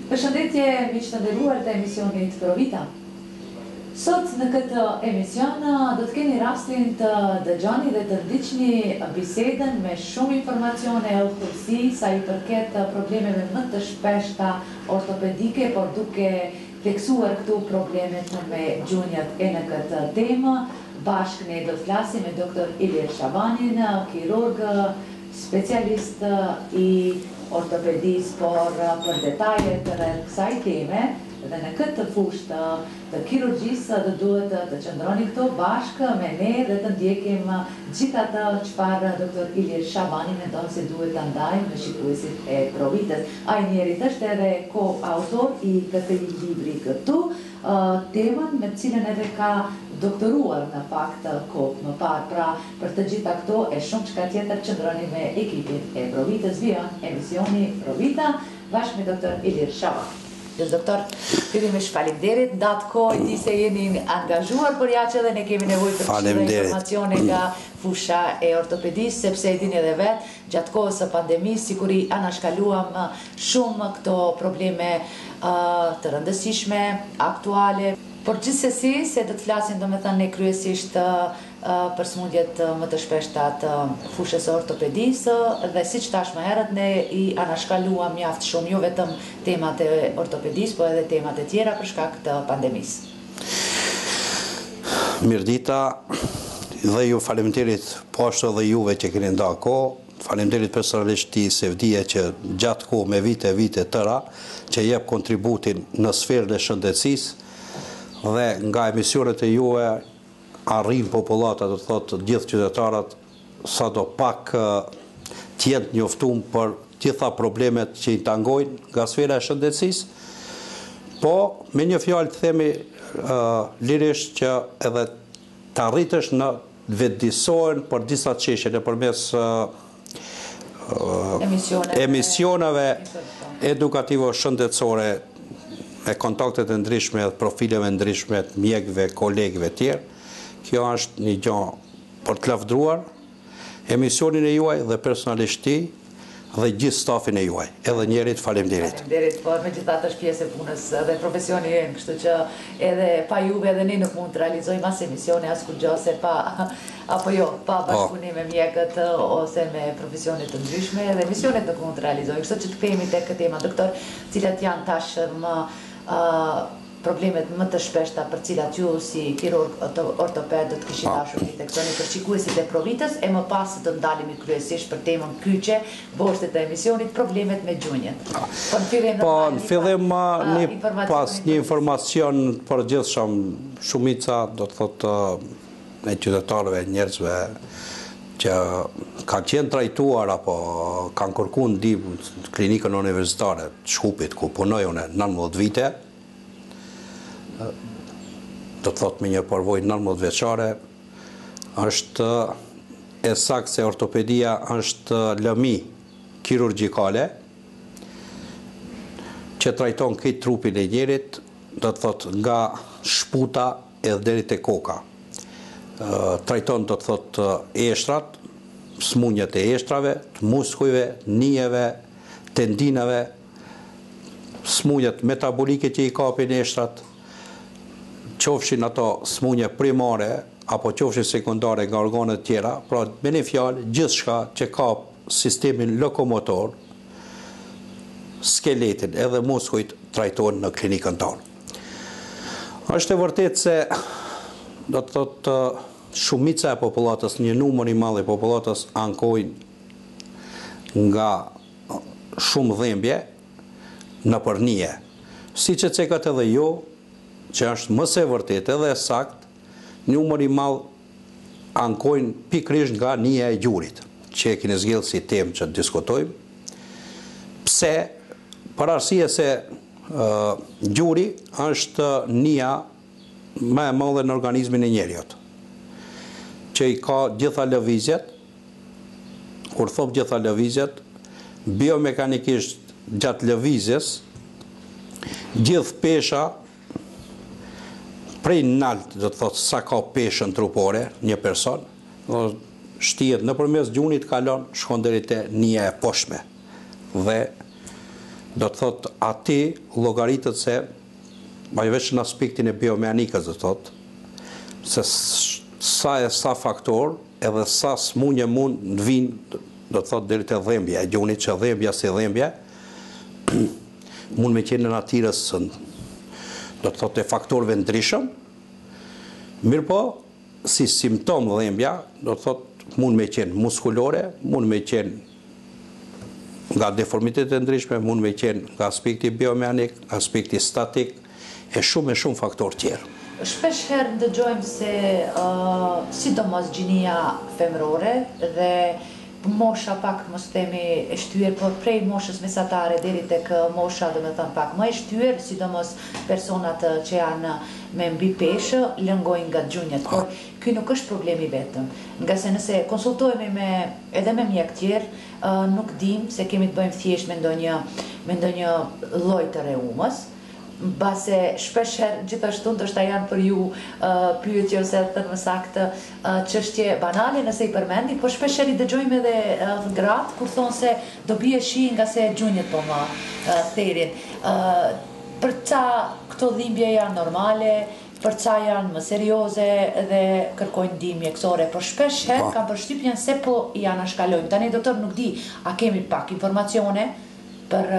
Përshëndetje, miq të nderuar të emisionit Provita. Sot në këtë emision do të keni rastin të dëgjoni dhe të ndiqni bisedën me shumë informacione e udhëtësi sa i përket problemeve më të shpeshta ortopedike, por duke pleksuar këtu problemet me gjunjët e në këtë temë. Bashkë ne do të flasim me Dr. Ilir Shabanin, kirurg, specialist i ortopedis, por për detajet rreth kësaj teme dhe në këtë fushë të kirurgjisë do duhet të qëndroni këtu bashkë me ne dhe të ndjekim gjithatë çfarë Dr. Ilir Shabani mendon se duhet ta ndajmë me shikuesit e Provitës. Ai njerit është edhe koautor i këtij libri këtu, temën me cilën edhe ka doktoruar në fakt kohë më parë. Pra, për të gjitha këto e shumë çka tjetër qëndroni me ekipin e Provitës. Vion emisioni Provita bashkë me Dr. Ilir Shaban. Doktor, fillimisht faleminderit, ndatë kohë di se jeni angazhuar, por ja që edhe ne kemi nevojë për çdo informacione nga fusha e ortopedisë, sepse e dini edhe vetë, gjatë kohës së pandemisë, sikuri anashkaluam shumë këto probleme të rëndësishme, aktuale, por gjithsesi se do të flasim domethënë ne kryesisht për sëmundjet më të shpeshta të fushës së ortopedisë dhe siç thash më herët ne i anashkaluam mjaft shumë jo vetëm temat e ortopedisë, por edhe temat e tjera për shkak të pandemisë. Mirdita, dhe ju faleminderit po ashtu dhe juve që keni ndarë kohë. Faleminderit personalisht ti Sevdije që gjatë kohë me vite tëra që jep kontributin në sferën e shëndetësisë dhe nga emisionet e juve arrin populata, do të thotë gjithë qytetarët, sa do pak tjenë njoftum për gjitha problemet që i tangojnë nga sfera e shëndetësisë, po me një fjalë të themi lirisht që edhe të arritësh në vetëdijsohen për disa çështje nëpërmes emisioneve edukative shëndetësore me kontaktet e ndryshme dhe profileve ndryshme të mjekëve, kolegëve tjerë. Kjo është një gjë për të lavdruar emisionin e juaj dhe personalisht ti dhe gjithë stafin e juaj. Edhe njerit faleminderit. Faleminderit, por megjithatë është pjesë e punës dhe profesioni jem, kështu që edhe pa juve edhe ne nuk mund të realizojmë as emisione, as kurrë se pa pa bashkëpunim me mjekët ose me profesione të ndryshme, edhe emisionet nuk mund të realizojmë. Kështu që të kthehemi tek tema, doktor, cilat janë tash problemet më të shpeshta për cilat ju si kirurg ortoped do të kishit dashur të tektoni për shikuesit e Provitës, e më pas do të ndalemi kryesisht për temën kyçe, boshtet e emisionit, problemet me gjunjët. Po, në fillim një informacion për gjithshëm, shumica do të thotë e qytetarëve, njerëzve që kanë qenë trajtuar apo kanë kërkuar ndihmë në klinikën universitare të Shkupit ku punoj unë 19 vite, do të thotë me një përvojë 19 vjeçare, është e saktë se ortopedia është lëmi kirurgjikale që trajton këtë trupin e njerit, do të thotë nga shputa edhe deri te koka. Trajton do të thotë eshtrat, smundjet e eshtrave, të muskujve, nijeve, tendinave, smundjet metabolike që i kapin eshtrat, qofshin ato smundje primare apo qofshin sekundare nga organet tjera, pra me një fjalë gjithçka që ka sistemin lokomotor, skeletin edhe muskujt trajtohen në klinikën tonë. Është e vërtetë se do të thotë shumica e popullatës, një numër i madh i popullatës ankojnë nga shumë dhimbje në përnije. Siç e cekat edhe ju, që është më së vërtetë edhe sakt, numër i madh ankojnë pikërisht nga nija e gjurit, që e keni zgjedhur si temë që diskutojmë. Pse? Për arsye se gjuri është nija më e madhe në organizmin e njeriut, që i ka gjitha lëvizjet. Kur thop gjitha lëvizjet, biomekanikisht gjatë lëvizjes, gjithë pesha prej nalt, do të thotë sa ka peshën trupore një person, shtihet nëpërmes gjunit kalon, shkon deri te nija e poshtme. Dhe do të thot ati llogaritët se ajo veç në aspektin e biomeanikës do të thot se sa faktor edhe sa smunje mund të vinë do të thot deri te dhembja e gjunit, që dhembja si dhembja mund me qenë në natyrës do të thot e faktorëve ndryshëm, mirë po si simptom dhembja do të thot mund me qenë muskulore, mund me qenë nga deformitetet e ndryshme, mund me qenë nga aspekti biomeanik, aspekti statik, e shumë faktorë tjerë. Shpesh herë ndëgjojmë se sidomos gjinia femrore dhe mosha pak mos themi e shtyr, por prej moshës mesatare deri tek mosha do me thënë pak më e shtyr, sidomos personat që janë me mbi peshë lëngojnë nga gjunjët, por ky nuk është problemi vetëm. Nga se nëse konsultohemi edhe me mjek tjerë, nuk dim se kemi të bëjmë thjesht me ndonjë lloj të reumës, base shpesh herë gjithashtu ndoshta janë për ju pyetje ose thënë më saktë çështje banale nëse i përmendi, por shpesh herë i dëgjojmë edhe gratë kur thonë se do bie shi nga se gjunjët po më therin. Për ca këto dhimbje janë normale, për ca janë më serioze dhe kërkojnë ndihmë mjekësore, por shpesh herë kam përshtypjen se po i anashkalojmë. Tani doktor nuk di, a kemi pak informacione për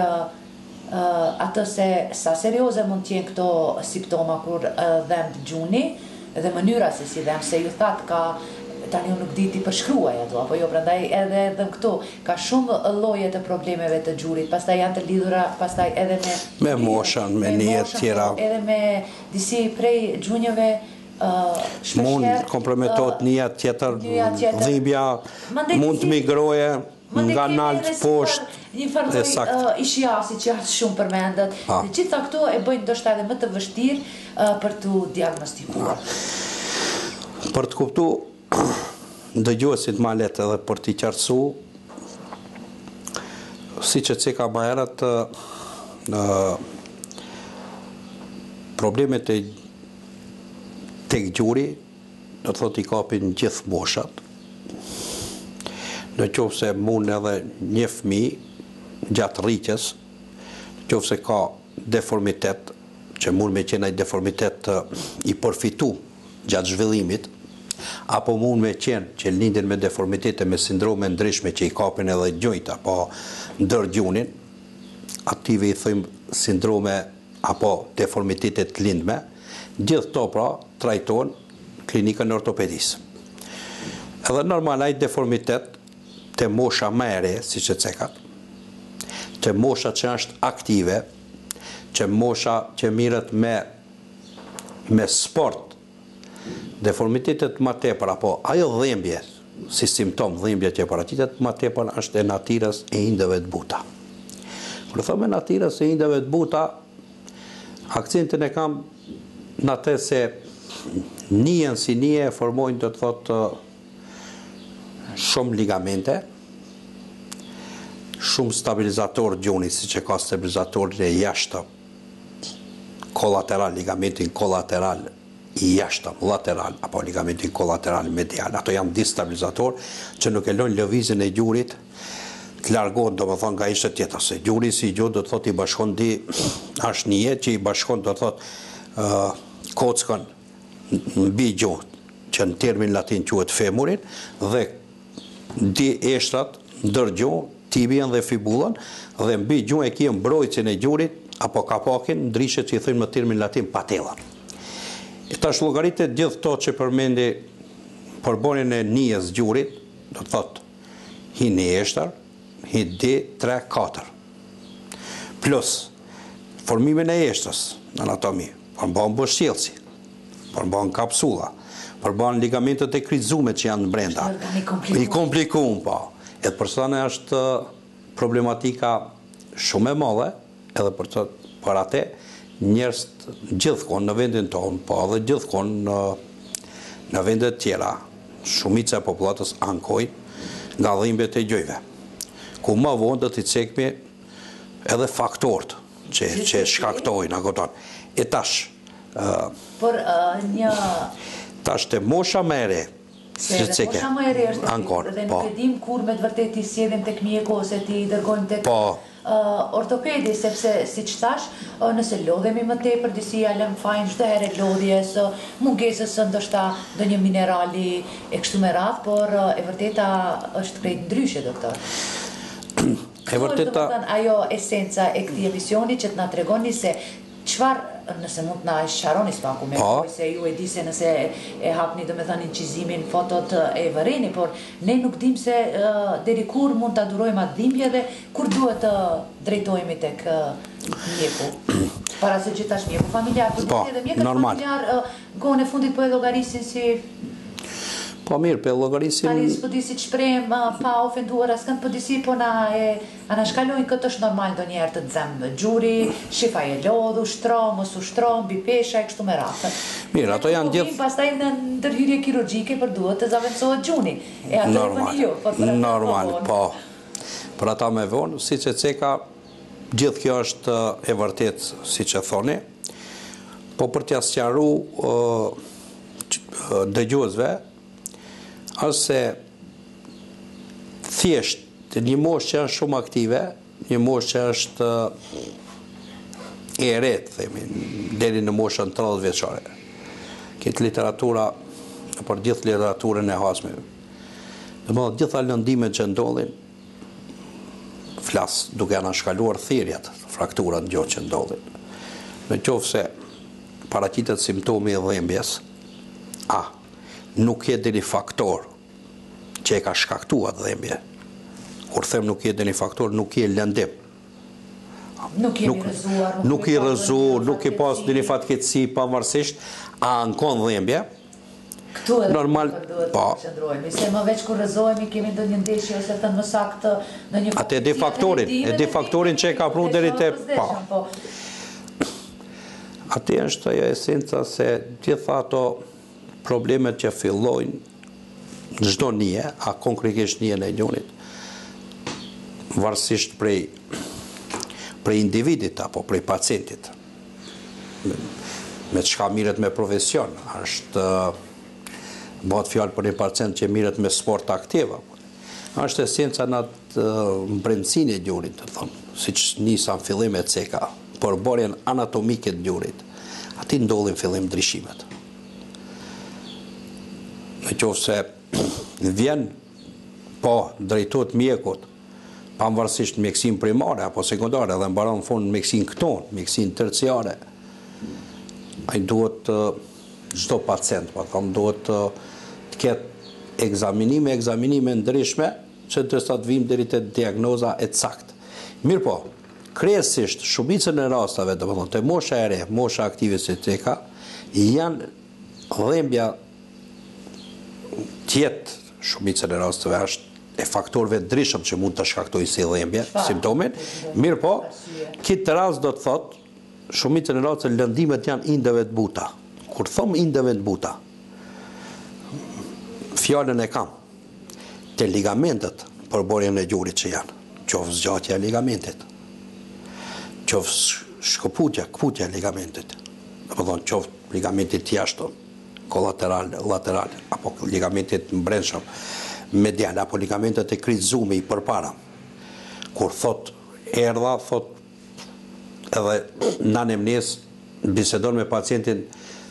atë se sa serioze mund t'jenë këto simptoma kur dhem gjuni dhe mënyra se si dhem, se ju thatë ka tani unë nuk di ti përshkruaj ato, apo jo, prandaj edhe këtu ka shumë lloje të problemeve të gjurit, pastaj janë të lidhura pastaj edhe me moshën, me nijet tjera, edhe me disi prej gjunjëve mund komprometohet nija tjetër, dhimbja mund të migroje nga nalt poshtë dhe ishiasi që është shumë përmendet, dhe gjitha këto e bëjnë ndoshta edhe më të vështirë për të diagnostikuar. Për të kuptu dëgjuesit ma letë edhe për t'i qartësu, si që ceka ma herët, problemet e tek gjuri, do të thot i kapin gjithë moshat, në qoftë se mund edhe një fëmijë gjatë rritjes, në qoftë se ka deformitet, që mund me qenë ai deformitet i përfitu gjatë zhvillimit, apo mund me qenë që lindin me deformitete me sindrome ndryshme që i kapin edhe gjunjt apo ndër gjunin, aktive i thëjmë sindrome apo deformitetet lindme, gjithë to pra trajtojnë klinikën e ortopedisë. Edhe normal ai deformitet të mosha më e re, si që cekat, të mosha që është aktive, që mosha që mirët me sport, deformitetet më tepër, apo ajo dhimbje, si simptom dhimbje që paraqitet, më tepër është e natyrës e indeve të buta. Kur thëmë e natyrës e indeve të buta, akcentin e kam në atë se njën si një formojnë të thotë shumë ligamente, shumë stabilizator gjuni, si që ka stabilizator e jashtëm, kolateral, ligamentin kolateral i jashtëm, lateral, apo ligamentin kolateral medial. Ato janë distabilizator që nuk e lojnë lëvizjen e gjurit të largohen, do më thonë, nga ishte tjetër, se gjuri si gjuhë do të thot i bashkon është një jetë që i bashkon do të thot kockën mbi gjuhë, që në termin latin quhet femurin, dhe di eshtrat ndër gjuhë, tibien dhe fibulën, dhe mbi gjuhë e kje mbrojtjen e gjurit, apo kapakin, ndryshe që i thënë më termin latin patellën. Tash llogaritet gjithë to që përmendi përbërjen e nijës gjurit, do të thot hi një eshtër, hi 2, 3, 4. Plus formimin e eshtës në anatomi, përmban bështjellsi, përmban kapsula, përmban ligamentet e kryqëzume që janë brenda. I komplikuar, po. Edhe për sa ne është problematika shumë e madhe, edhe për atë njerëz gjithkohon në vendin tonë, po edhe gjithkohon në vendet tjera, shumica e popullatës ankojnë nga dhimbjet e gjujve. Ku më vonë do t'i cekmi edhe faktorët që shkaktojnë ato. E tash, por një tash të mosha më e re, Si që ceke. Mosha më e re është dhe nuk e dim kur me të vërtet i sjedhim tek mjeku ose ti dërgojmë tek ortopedi, sepse si që thash, nëse lodhemi më tepër, disi lëm fajn çdo herë lodhjes, mungesës ndoshta ndonjë minerali e kështu me radhë, por e vërteta është krejt ndryshe, doktor. E vërteta ajo esenca e këtij emisioni që të na tregoni se çfarë, nëse mund të na sqaroni spaku me se ju e di se nëse e hapni domethënë incizimin, fotot e vëreni, por ne nuk dim se deri kur mund ta durojmë atë dhimbje dhe kur duhet të drejtohemi tek mjeku. Para se që tash mjeku familjar, por edhe mjekët familjar kohën e fundit po e llogarisin si po mirë, për llogarisin... Tani s'po di si të shprem, pa ofenduar askënd, po disi po na shkalojnë këtë është normal ndonjëherë të dzemë gjuri, shifa e lodhu, shtrom, mos u shtrom, mbi pesha e kështu me radhë. Mirë, ato janë gjithë... Pastaj në ndërhyrje kirurgjike për duhet të zaventësohet gjuni. E atë e bëni ju. Normal, po. Për ata me vonë, si që ceka, gjithë kjo është e vërtet, si që thoni, po për t'ja sqaru dëgjuesve, është se thjesht një moshë që është shumë aktive, një moshë që është e re, themi, deri në moshën 30 vjeçare. Këtë literatura, për gjithë literaturën e hasme, dhe më gjitha lëndimet që ndodhin, flas duke anashkaluar thirrjet, frakturat gjotë që ndodhin. Në qoftë se paraqitet simptomi i dhimbjes, nuk jetë një faktor që e ka shkaktuar dhimbje. Kur them nuk jetë një faktor, nuk je lëndim. Nuk i rrëzuar, nuk i pas një fatkeqësi pavarësisht a ankon dhimbje. Këtu edhe normal duhet të qëndrojmë. Se më veç kur rrëzohemi kemi ndonjë ndeshje ose të më saktë ndonjë atë e di faktorin që e ka pru deri te Atë është ajo esenca se gjitha ato problemet që fillojnë në çdo nije, a konkretisht njën e njënit, varësisht prej individit apo prej pacientit, me çka mirët me profesion, është bëhet fjalë për një pacient që mirët me sport aktiv, është esenca në atë brendësinë e gjurit, të thonë, siç nisa në fillim e ceka, përbërjen anatomike të gjurit, aty ndodhin fillim ndryshimet. Në qoftë se vjen drejtohet mjekut, pavarësisht mjekësinë primare apo sekondare dhe mbaron në fund mjekësinë këton, mjekësinë terciare, ai duhet çdo pacient, duhet të ketë ekzaminime ndryshme që të sa të vim deri te diagnoza e saktë. Mirë po, kryesisht shumicën e rastave, domethënë te mosha e re, mosha aktive si ceka, janë dhimbja tjetë shumicën e rastave është e faktorëve ndryshëm që mund të shkaktojnë si dhimbje, simptomin. Mirë po, këtë rast do të thotë, shumicën e rastave lëndimet janë indeve të buta. Kur thom indeve të buta, fjalën e kam, te ligamentet përbërjen e gjurit që janë, qoftë zgjatja e ligamentit, qoftë shkëputja e ligamentit, domethënë qoftë ligamentit jashtëm, kolateral, lateral, apo ligamentit brendshëm, medial, apo ligamentet e krizumi i përpara. Kur thot erdha, thot edhe në anemnesë bisedon me pacientin,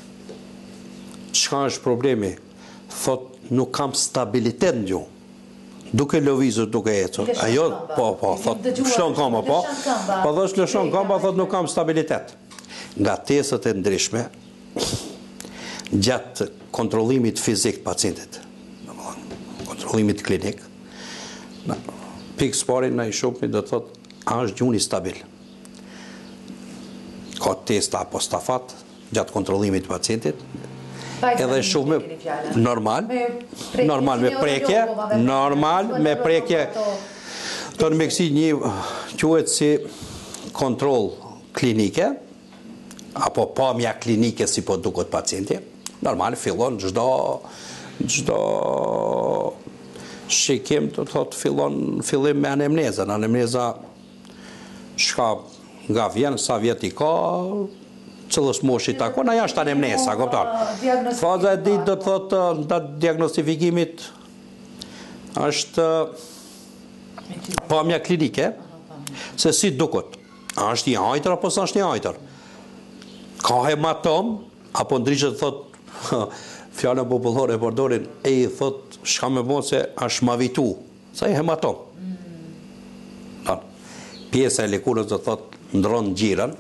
çka është problemi? Thot nuk kam stabilitet në gjuhë. Duke lëvizur, duke ecur. Ajo, thot, lëshon këmbë, po thosh lëshon këmbë, thot nuk kam stabilitet. Nga testët e ndryshme, gjatë kontrollimit fizik të pacientit, kontrollimit klinik, pikë spari në i shupni do të thot, a është gjuni stabil. Ka testa apostafat, gjatë kontrollimit të pacientit, edhe shumë normal me prekje, të në mekësi një quhet si kontrol klinike, apo pamja klinike si po duket pacienti, normal fillon çdo shikim të thot fillim me anemneza shka nga vjen, sa vjet i ka, cëllës moshi takon, aja është anemnesa, kupton. Faza e ditë do të thotë nda diagnostifikimit është pamja klinike, se si dukot. A është një hajtër apo së është një hajtër? Ka hematom, apo ndryshë të thotë, fjallën popullore e përdorin, e i thotë, shka me bon se është ma vitu, sa i hematom. Pjesa e likurës do të thotë, ndronë gjirën,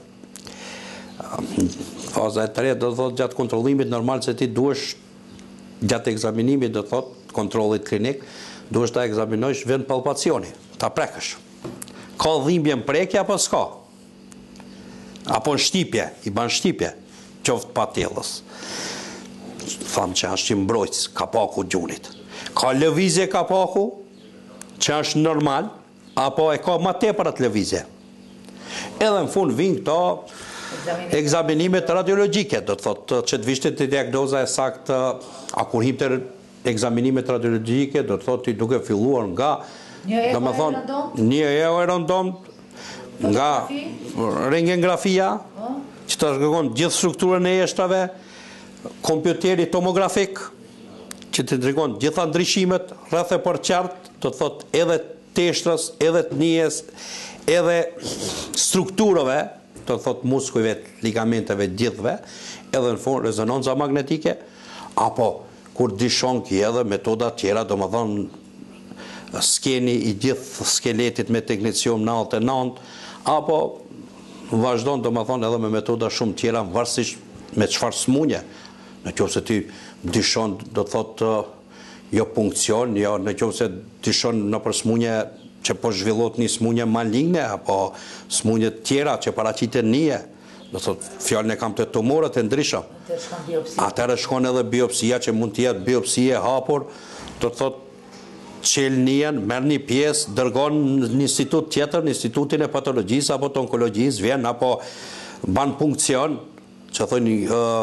faza e tretë do të thotë, gjatë kontrolimit normal se ti duesh, gjatë ekzaminimit do të thotë, kontrolit klinik, duesh ta ekzaminojsh vend palpacioni, ta prekësh. Ka dhimbje në prekje apo s'ka? Apo në shtipje, i ban shtipje, qoftë pa tjellës. Thamë që është që mbrojtës kapaku gjunit. Ka lëvizje kapaku, që është normal, apo e ka ma tepër atë lëvizje. Edhe në fund vinë këto ekzaminimet radiologike, do të thotë që të vishte të diagnoza e saktë, a kur him të ekzaminimet radiologike, do të thotë i duke filluar nga një random, nga rentgengrafia, që të shkëgon gjithë strukturën e eshtrave, kompjuteri tomografik, që të tregon gjitha ndryshimet, rreth e përqartë, do të thotë edhe teshtrës, edhe të njës, edhe strukturëve, do të thotë muskujve, ligamenteve, gjithve, edhe në fund rezonanca magnetike, apo kur dishon ki edhe metoda tjera, do më thonë skeni i gjithë skeletit me teknicium 99, apo vazhdon do më thonë edhe me metoda shumë tjera, varsisht me çfarë smunje. Në qoftë se ti dishon, do të thotë, jo punkcion, jo në qoftë se dishon në për smunje që po zhvillot një smunje maligne, apo smunje tjera që paraqiten nije, do të thotë, fjallën e kam të tumorët e ndryshëm. Atëherë shkon edhe biopsia, që mund të jetë biopsie hapur, do të thotë, qelë njën, merë një pjesë, dërgon një institut tjetër, një institutin e patologjisë apo të onkologjisë, vjen, apo ban punkcion, që thoni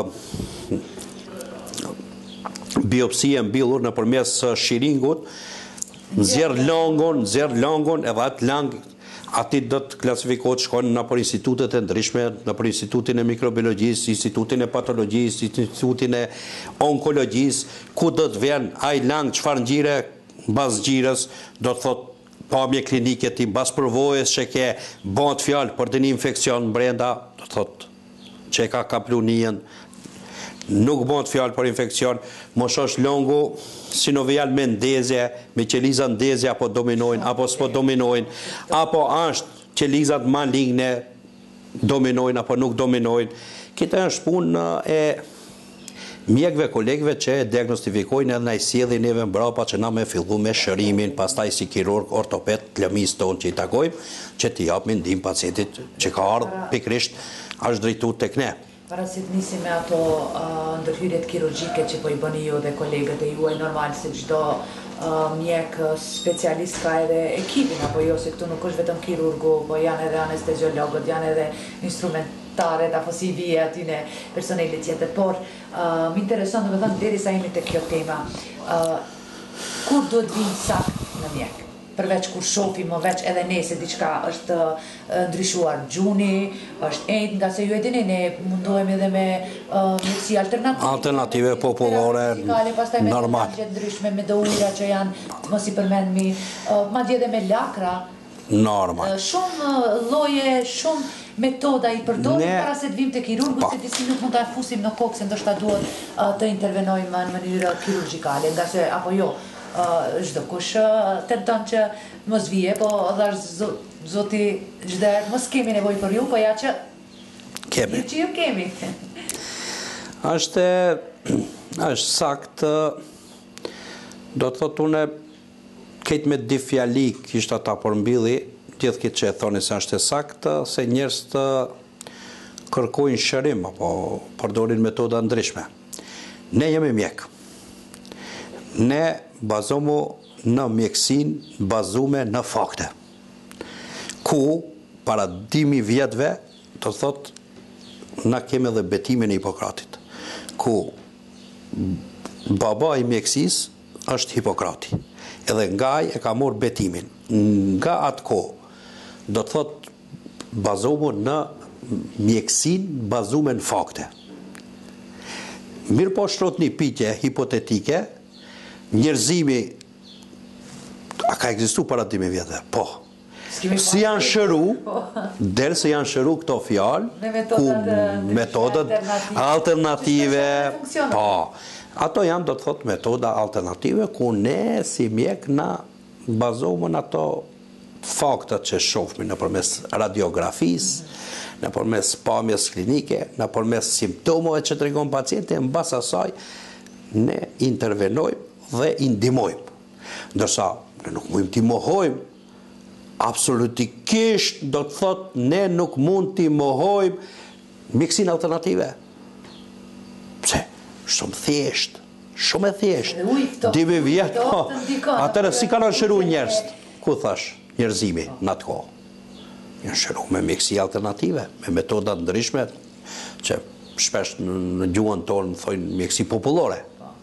biopsie mbilur në përmes shiringut, nxjerr longon, edhe atë lang, ati do të klasifikohet shkon në për institutet e ndryshme, në për institutin e mikrobiologjisë, institutin e patologjisë, institutin e onkologjisë, ku do të vjen ai lang, çfarë ngjire, bas gjirës, do të thot pamje klinike ti bas përvojës që ke bëhet fjalë për të një infekcion brenda, do të thot që ka kaplu njën, nuk bëhet fjalë për infekcion, mos është longu sinovial me ndezje, me qelizat ndezje apo dominojnë, apo s'po dominojnë, apo është qelizat maligne dominojnë apo nuk dominojnë. Kita është punë e mjekve, kolegve që diagnostifikojnë edhe na i sjellin neve mbrapa që na me fillu me shërimin, pastaj si kirurg, ortoped, lëmis tonë që i takojmë, që t'i japim ndihmë pacientit që ka ardhur pikrisht është drejtuar tek ne. Para se të nisim me ato ndërhyrjet kirurgjike që po i bëni ju dhe kolegët e juaj, normal se çdo mjek specialist ka edhe ekipin, apo jo, se këtu nuk është vetëm kirurgu, po janë edhe anesteziologët, janë edhe instrumentaret, apo si vije atyne personelit tjetër, por më intereson të me thënë, deri sa jemi të kjo tema, kur duhet vinë sakt në mjek? Përveç kur shofim, veç edhe ne se diçka është ndryshuar gjuni, është ejt, nga se ju e dini, ne mundohemi edhe me mjekësi alternative. Alternative popullore, normal. Pastaj me ndryshme, me do ujra që janë, mos i përmendmi, madje edhe me lakra. Normal. Shumë lloje, shumë metoda i përdorim para se të vim të kirurgu, se disi nuk mund të fusim në kokë, se ndoshta duhet të intervenojmë në mënyrë kirurgjikale, nga se apo jo, çdo kush tenton që mos vije, po dhash zoti çdo herë mos kemi nevojë për ju, po ja që kemi. Që ju kemi. Është sakt, do të thotë une këtë me di fjali kishtë ata përmbili, gjithë këtë që e thoni se është e sakt, se njerëz të kërkojnë shërim, apo përdorin metoda ndryshme. Ne jemi mjek. Ne bazomu në mjekësin, bazume në fakte. Ku, para 1000 vjetëve, të thot, na kemi dhe betimin e Hipokratit. Ku, baba i mjekësis është Hipokrati. Edhe nga ai e ka morë betimin. Nga atë ko, do të thot, bazomu në mjekësin bazume në fakte. Mirë po shtrot një pyetje hipotetike, njerëzimi a ka ekzistu para 1000 vjetë? Po. Si janë shëru, derë se janë shëru këto fjalë, ku metodat alternative, po, ato janë do të thotë metoda alternative, ku ne si mjek na bazohemi në ato faktat që shohmi nëpërmes radiografisë, nëpërmes pamjes klinike, nëpërmes simptomeve që tregon pacienti, mbas asaj ne intervenojmë dhe i ndihmojmë. Ndërsa ne nuk mundim t'i mohojmë absolutikisht, do të thotë ne nuk mund t'i mohojmë mjekësinë alternative. Pse? Shumë thjesht, shumë e thjesht. 2000 vjet, atëherë si kanë shëruar njerëz? Ku thash? Njerëzimi në atë kohë. Janë shëruar me mjekësi alternative, me metoda ndryshme, që shpesh në gjuhën tonë thojnë mjekësi popullore.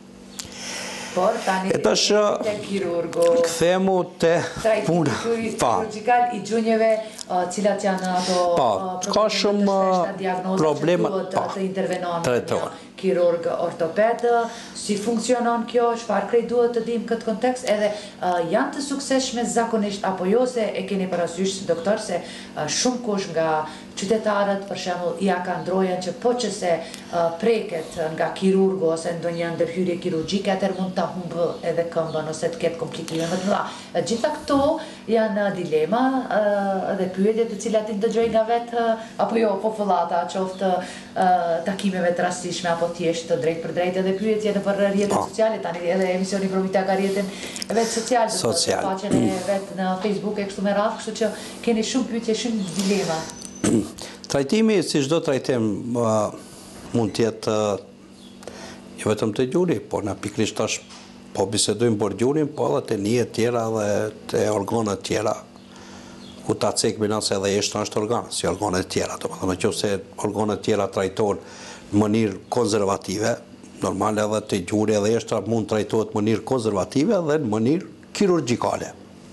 Por tani te kirurgu, kthemu te puna chirurgikal i gjunjeve, cilat janë ato ka shumë probleme të intervenohen kirurg ortoped, si funksionon kjo, çfarë krejt duhet të dim këtë kontekst, edhe janë të suksesshme zakonisht apo jo, se e keni parasysh si doktor se shumë kush nga qytetarët për shembull ja ka ndrojen që po që se preket nga kirurgu ose ndonjë ndërhyrje kirurgjike, atëherë mund ta humbë edhe këmbën ose të ketë komplikime më të mëdha. Gjitha këto janë dilema dhe pyetje të cilat i dëgjoj nga vetë apo jo popullata, qoftë takimeve të rastishme apo thjesht të drejt për drejt, edhe pyetje nëpër rrjetet sociale, tani edhe emisioni Provita ka rrjetin vetë social, faqen e vetë në Facebook e kështu me radhë, kështu që keni shumë pyetje, shumë dilema. Trajtimi, si çdo trajtim, mund të jetë jo vetëm të gjuri, por na pikërisht tash po bisedojmë për gjurin, po edhe të nije tjera dhe të organet tjera, ku ta cekmin asë edhe eshtë është organ, si organet tjera. Në që se organet tjera trajtohen në mënyrë konservative, normal edhe të gjuri edhe eshtra mund trajtohet në mënyrë konservative dhe në mënyrë kirurgjikale.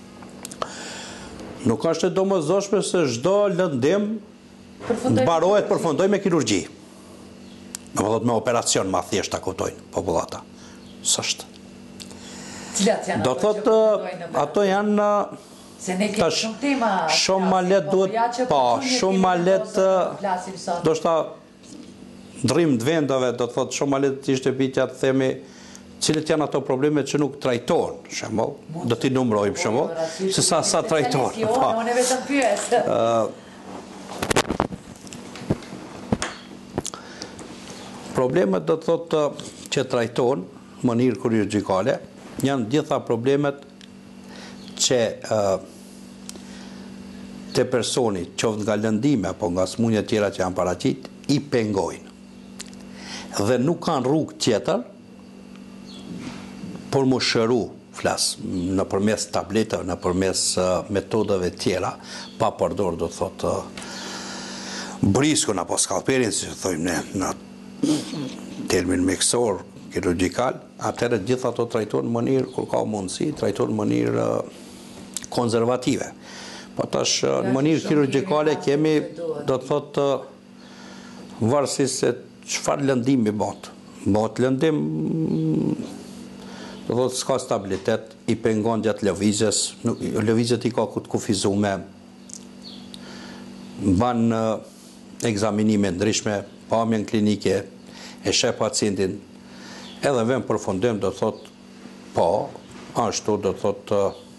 Nuk është e domosdoshme se çdo lëndim përfundoj me kirurgji. Me operacion ma thjesht ta kuptojnë popullata. S'është. Do thotë ato janë shumë ma let duhet, shumë ma let do shta ndrim të vendave, do thotë shumë ma let ishte pitja të themi cilët janë ato problemet që nuk trajtohen, shembull, do t'i numrojmë shembull, se sa trajtohen. Unë vetëm pyes. Problemet do të thotë që trajtohen në mënyrë kirurgjikale janë gjitha problemet që te personi, qoftë nga lëndime apo nga smundje tjera që janë paraqit, i pengojnë. Dhe nuk kanë rrugë tjetër por më shëru, flas, nëpërmes tabletave, nëpërmes metodave tjera, pa përdor do të thotë briskun apo skalpelin, si thojmë ne në termin mjekësor, kirurgjikal, atëherë gjithë ato trajtohen në mënyrë, kur ka mundësi, trajtohen në mënyrë konservative. Po tash në mënyrë kirurgjikale kemi, do të thotë, varësisht se çfarë lëndimi bëhet. Bëhet lëndim, do thotë s'ka stabilitet, i pengon gjatë lëvizjes, lëvizjet i ka të kufizume, ban ekzaminime ndryshme, pamjen klinike, e sheh pacientin, edhe vend përfundim do thotë, po, ashtu do thotë,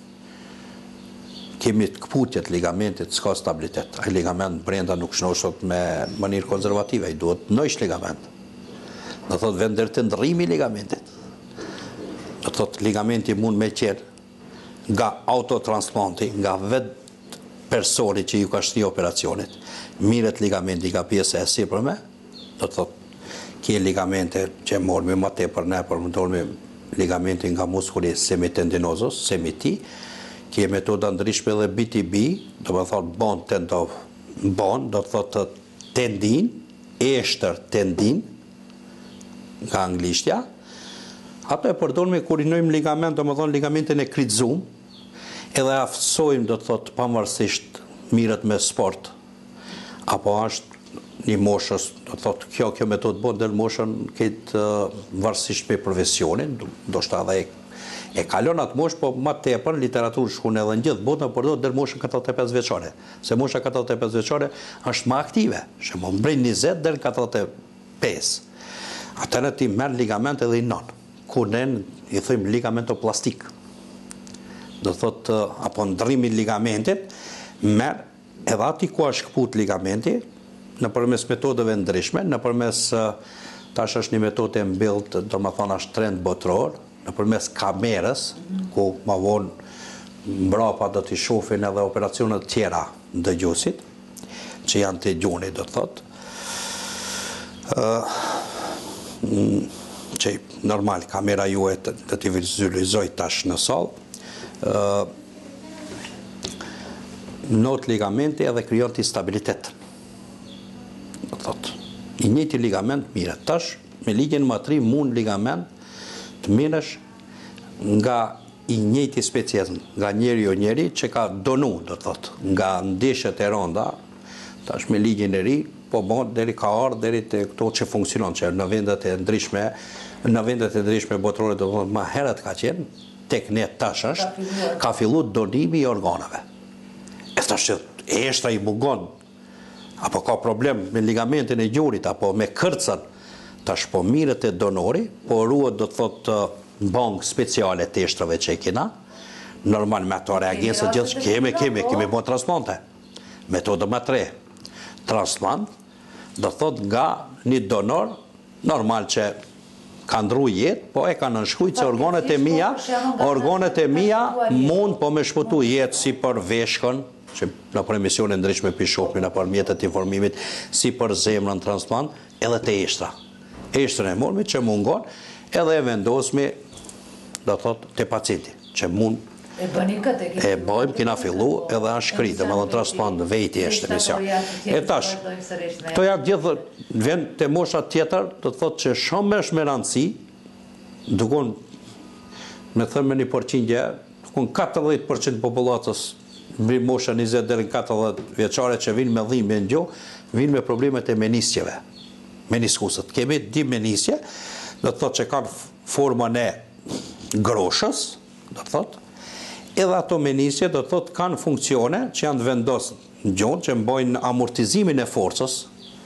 kemi të këputjet ligamentit, s'ka stabilitet. Ai ligament brenda nuk shnoshet me mënyrë konservative, ai duhet nëjsh ligament. Do thotë vend deri te ndrrimi i ligamentit. Do thotë ligamenti mund me qenë nga autotransplanti, nga vetë personi që ju ka shti operacionit, miret ligamenti nga pjesa e sipërme, do thotë ke ligamente që mormi më tepër ne për mëndormi ligamenti nga muskuli semitendinosus, semiti, ke metoda ndryshme dhe BTB, do më thotë bond tendov, bond, do thotë tendin, eshtër tendin, nga anglishtja. Ato e përdorme kur inojmë ligament, do më thonë ligamentin e krytëzum, edhe aftësojmë, do thotë pavarësisht mirët me sport, apo apo është një moshës, do thotë kjo metodë bën del moshën këtë varësisht me profesionin, ndoshta edhe e kalon atë moshë, po më tepër literaturë shkon edhe në gjithë botën përdor del moshën 45 vjeçare. Se mosha 45 vjeçare është më aktive, që më mbrej 20 del 45. Atëherë ti merr ligament edhe i non. Ku ne i thojmë ligamentoplastik. Do thotë apo ndrrimi i ligamentit merr edhe aty ku është shkput ligamenti nëpërmes metodave ndryshme, nëpërmes tash është një metodë e mbyllt, domethënë është trend botror, nëpërmes kamerës, ku më vonë mbrapa do t'i shohin edhe operacionet tjera dëgjuesit, që janë të gjuni, do thotë. Që normal kamera juaj do t'i vizualizoj tash në sallë. Not ligamenti edhe krijon ti stabilitet. Do thotë, i njëjti ligament mire. Tash me ligjen matri mund ligament të mirësh nga i njëjti species, nga njeri o njeri që ka donu, do thotë, nga ndeshjet e rënda, tash me ligjen e ri, po bon deri ka ardhur deri te këto që funksionon, që në vendet e ndryshme botërore, do thotë më herët ka qenë, tek ne tash është, ka filluar donimi i organeve. E tash që eshtra i mungon, apo ka problem me ligamentin e gjurit, apo me kërcën, tash po mirët e donori, po ruhet do të thotë bank speciale të eshtrave që e kena, normal me ato reagensë gjithë, kemi bo transplante. Metodë më 3, transplant, do thotë nga një donor, normal që ka ndru jetë, po e ka nënshkujt se organet e mia mund po me shpëtu jetë si për veshkën, që në për emisione ndryshme për shopin, në për mjetët informimit, si për zemrën transplant, edhe të eshtra. Eshtrën e mormi që mungon, edhe e vendosmi, do thot, të pacienti, që mund e bëjmë, kina fillu, edhe a shkri, dhe me dhe transplant vejti eshte mision. E tash, këto jak gjithë, vend të mosha tjetër, do thot që shumë është me rëndësi, dukon, me thëmë një përqindje, dukon 40% populatës, mbi mosha 20 deri 40 vjeçare që vinë me dhimbje në gjuhë, vinë me problemet e menisqeve, meniskusët. Kemi di menisqe, do të thotë që kanë formën e groshës, do të thotë, edhe ato menisqe do të thotë kanë funksione që janë të vendosur në gjuhë, që mbojnë amortizimin e forcës,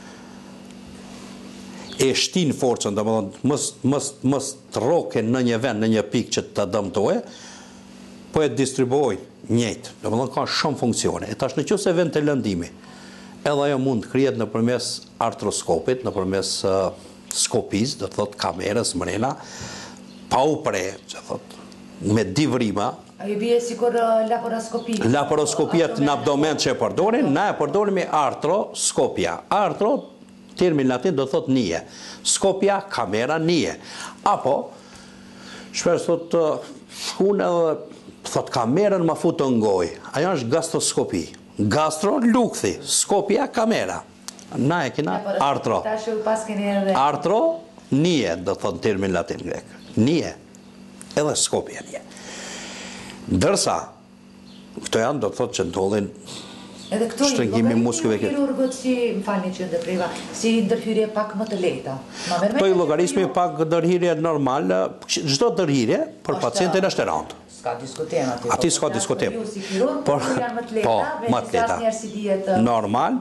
e shtin forcën, domethënë mos rroken në një vend, në një pikë që të dëmtojë, po e distribuojnë njëjtë, domethënë ka shumë funksione. E tash nëse vend të lëndimi, edhe ajo mund të krijet nëpërmes artroskopit, nëpërmes skopisë, do të thotë kamerës mrena, pa u pre, që thotë, me divrima. Ajo bie sikur laparoskopi. Laparoskopia në abdomen që e përdorin, na e përdorim artroskopia. Artro, termin latin do thotë nije. Skopia, kamera, nije. Apo, shpesh thotë, shkun edhe thot kamerën ma futë në gojë. Ajo është gastroskopi. Gastro, lukthi. Skopia, kamera. Na e kina artro. Artro, nije, do thot në termin latin grek. Nije. Edhe skopia nije. Ndërsa, këto janë, do thot që ndodhin shtrëngimi muskujve. Kirurgët si, më falni që ndërpriva, si ndërhyrje pak më të lehta. Këto i llogarismi pak ndërhyrje normal, çdo ndërhyrje për pacientin është e rëndë. Ska diskutem aty. Ati s'ka diskutem. Por janë më të lehta, normal,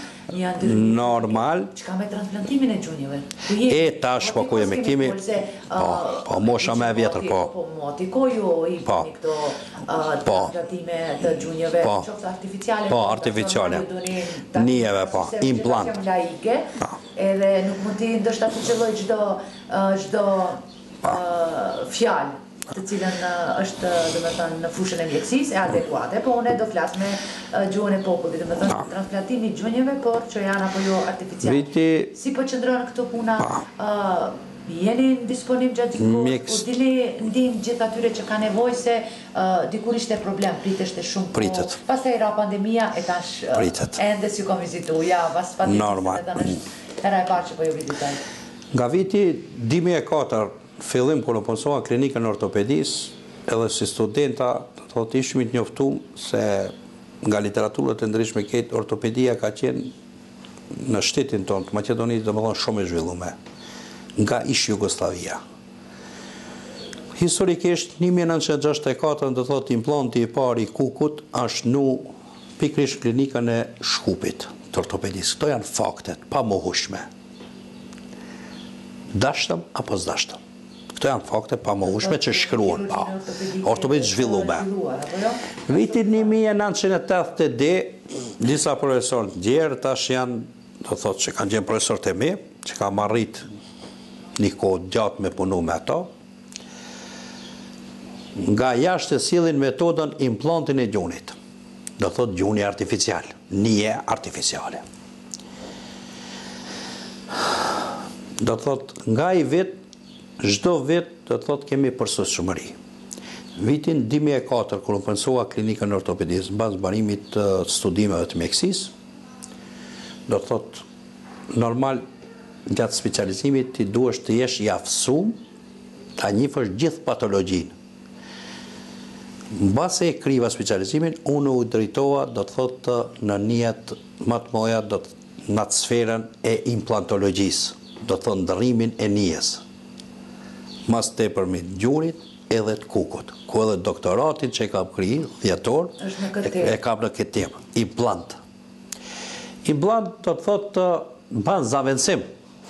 që ka me transplantimin e gjunjëve. E tash po ku jemi kemi, po mosha me vjetër, po. Po motikoju i këto transplantime të gjunjëve, qoftë artificiale. Po, artificiale. Njeve, po, implant. Edhe nuk mund t'i ndështë aty qëlloj gjdo fjalë të cilën është në fushën e mjekësisë e adekuate, po unë do flas me gjuhën e popullit, transplantimi i gjunjëve, por që janë apo jo artificiale. Si po qëndron këto puna? Jeni disponim gjatë dikur, u dini ndim gjithë atyre që ka nevojë se dikur ishte problem, priteshte shumë. Pritet. Pastaj ra pandemia e tash ende si kom vizitu, ja, pas normal. Era e parë që po ju vizitoj. Nga viti 2004, fillim kër në punësova klinikën ortopedis, edhe si studenta, thot ishmi të njoftum se nga literaturët e ndryshme këtë ortopedia ka qenë në shtetin tonë të Maqedonisë domethënë shumë e zhvilluar nga ish Jugoslavia. Historikisht 1964 do thotë implanti i parë i kukut është nu pikërisht klinikën e Shkupit të ortopedisë. Këto janë faktet pa mohueshme. Dashtëm apo s'dashtëm. Këto janë fakte pa mohueshme që shkruan pa. Ortopedi zhvilluar. Vitin 1980 disa profesorë të tjerë tash janë, do thotë që kanë qenë profesorë të mi, që kam arrit një kohë gjatë me punu me ato, nga jashtë sjellin metodën implantin e gjunit. Do thotë gjuni artificial, nije artificiale. Do thotë nga i vit, çdo vit do thotë kemi përsosshmëri. Vitin 2004 kur u pensua klinikën e ortopedisë mbas barimit të studimeve të mjekësisë, do thotë normal gjatë specializimit ti duhesh të jesh i aftësuar ta njihësh gjithë patologjinë. Mbase e kriva specializimin, unë u drejtova, do të thotë, në nijet më të mëdha, do të në atë sferën e implantologjisë, do të thotë ndërrimin e nijes. Mas tepër me gjunit edhe të kukut, ku edhe doktoratin që e kam kriju, dhjetor, e kam në këtë temë, implant. Implant, do të thotë, ban zavendësim.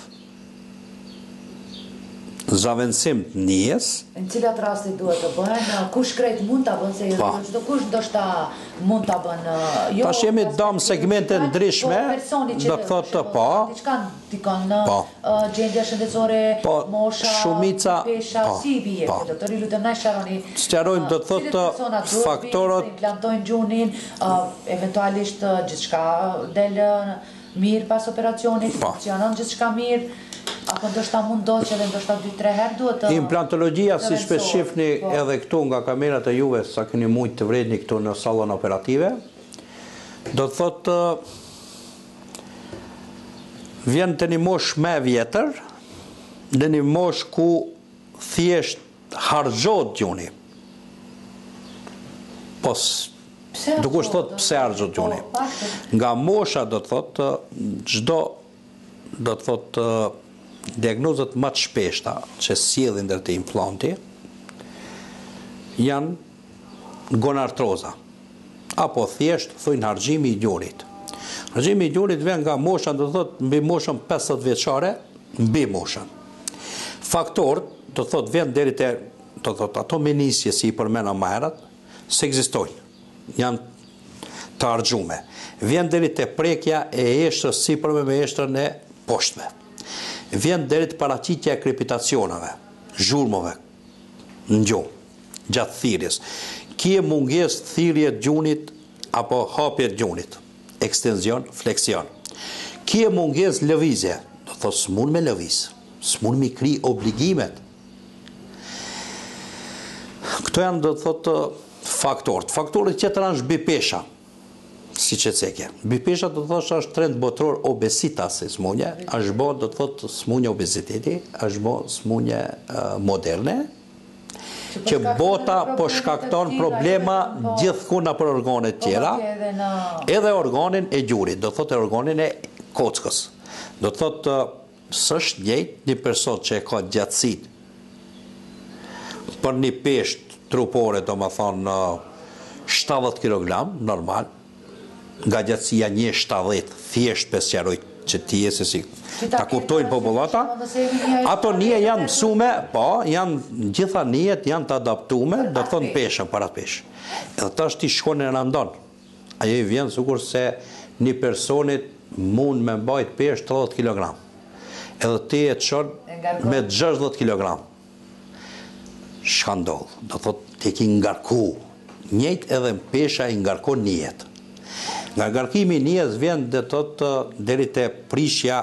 Zavendësim të nijes. Në cilat raste duhet të bëhen? Kush krejt mund të bënë, se çdo kush ndoshta mund të bënë. Tash jemi dam segmente ndryshme, do të thotë po. Diçka dikon në gjendje shëndetësore, mosha, pesha, si bie, doktori lutem na sharoni. Sqarojmë do të thotë faktorët, implantojnë gjunin, eventualisht gjithçka del mirë pas operacionit, funksionon gjithçka mirë. Apo ndoshta mund ndodhë që edhe ndoshta 2-3 herë duhet të... Implantologjia, si shpesh shifni edhe këtu nga kamerat e juve, sa keni mujtë të vredni këtu në sallën operative, do të thotë vjen të një mosh me vjetër, në një mosh ku thjesht harxhohet gjuni. Dukush thotë pse harxhohet gjuni. Nga mosha do të thotë çdo do të thotë diagnozat më të shpeshta që sjellin ndër të implanti janë gonartroza apo thjesht thojnë harxhimi i gjunit. Harxhimi i gjunit vjen nga mosha, do të thotë mbi moshën 50 vjeçare, mbi moshën. Faktorët do të thotë vjen deri te do të thotë ato menisje si i përmenda më herët, s'ekzistojnë. Janë të harxhume. Vjen deri te prekja e eshtrës sipërme me eshtrën e poshtme. Vjen deri të paraqitja e krepitacioneve, zhurmove në gjumë, gjatë thirrjes. Kje mungesë thirrje të gjunit apo hapje të gjunit, ekstenzion, fleksion. Kje mungesë lëvizje, do thotë s'mund me lëviz, s'mund me kri obligimet. Këto janë do të thotë faktorët. Faktorët tjetër janë bipesha. Si që cekje. Bipesha do të thotë është trend botror obesitas si smunje, është bo do të thotë smunje obeziteti, është bo smunje moderne, që bota po shkakton problema gjithkund për organet tjera, edhe organin e gjurit, do të thotë organin e kockës. Do të thotë s'është njëjtë një person që e ka gjatësit për një pesht trupore, do më thonë 70 kg, normal, nga gjatësia 1,70, thjesht për sqaroj që ti jesë si ta kuptojnë popullata, ato nije janë mësume, po, janë gjitha nijet janë të adaptume, do të thonë peshën, para peshë. Edhe ta është ti shkone në ndonë. Ajo i vjenë sukur se një personit mund me mbajt peshë 30 kg. Edhe ti e të shonë me 60 kg. Shkandoll, do të thotë ti ki ngarku. Njëjt edhe në pesha i ngarkon nijet. Nga ngarkimi nijes vjen dhe thotë deri te prishja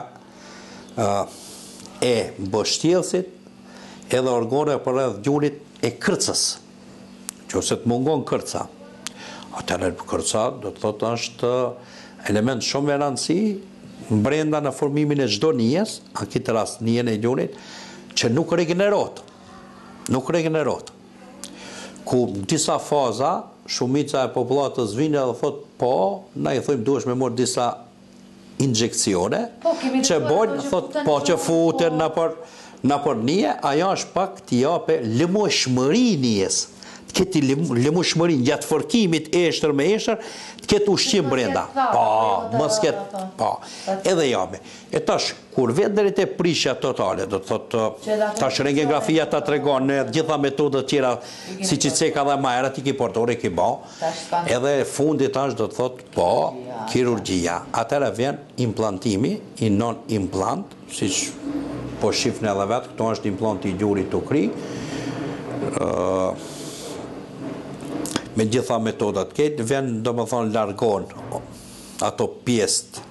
e mbështjellësit edhe organe për rreth gjunit e kërcës. Nëse të mungon kërca. Atëherë kërca do të thotë është element shumë i rëndësishëm brenda në formimin e çdo nijes, në këtë rast nijen e gjunit, që nuk regenerohet. Nuk regenerohet. Ku disa faza shumica e popullatës vinë dhe thotë po, na i thojmë duhesh me morë disa injekcione, që bojnë, thot, po që futen në përnije, ajo është pak t'i jape lëmoshmëri njës, t'keti lëmoshmëri gjatë fërkimit eshtër me eshtër, t'ket ushqim brenda. Mos ketë, edhe jape. E tash, kur vetë deri te prishja totale, do të thotë, tash rentgenografia ta tregon në gjitha metodat tjera, si që ceka dhe majra, ti ki portore, ki ba, edhe fundit tash do të thotë, kirurgjia. Atëra vjen implantimi, i non-implant, si që po shifën edhe vetë, këto është implant i gjurit të kri, me gjitha metodat këtë, vjen, do më thonë, largon ato pjesët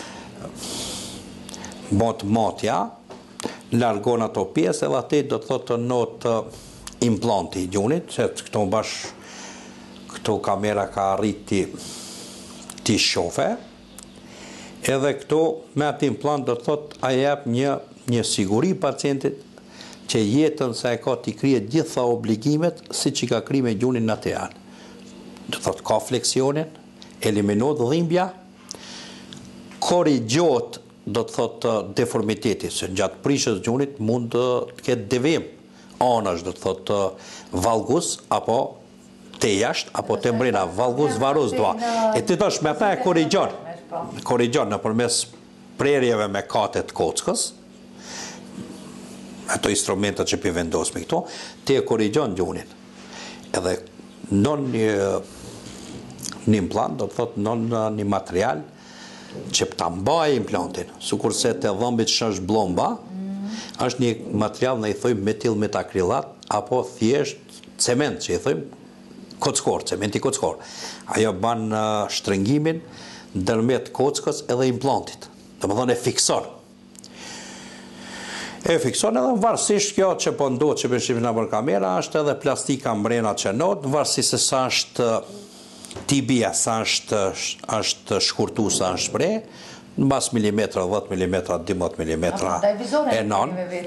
matja, largon ato pjesë, edhe ati do të thotë not implanti i gjunit, që këto këto kamera ka arriti ti shofe, edhe këto me atë implant do të thotë a jep një siguri pacientit që jetën se e ka t'i krije gjitha obligimet si që ka kri me gjunin në të janë. Do të thotë ka fleksionin, eliminot dhimbja, korrigjot do të thotë deformiteti, se gjatë prishës gjunit mund të ketë devim, anash do të thotë valgus, apo të jashtë, apo të mbrina, valgus, varus, dua. E të tash me ta e korrigjon në përmes prerjeve me katet kockës, ato instrumentat që pi vendos me këto, të e korrigjon gjunin. Edhe non një implant, do të thotë non një material, që ta mbaj implantin, sukur se të dhëmbit që është blomba, është një material në i thojmë metilmetakrilat, apo thjesht cement, që i thojmë kockor, cementi kockor. Ajo ban shtrëngimin ndërmjet kockës edhe implantit. Dhe më thonë e fikson. E fikson edhe varësisht kjo që po ndodh që përshqipin në për kamera, është edhe plastika mbrena që not, varësisht se sa është tibia, sa është shkurtu, sa është shprej, në bas milimetra, 10 milimetra, 12 milimetra e non,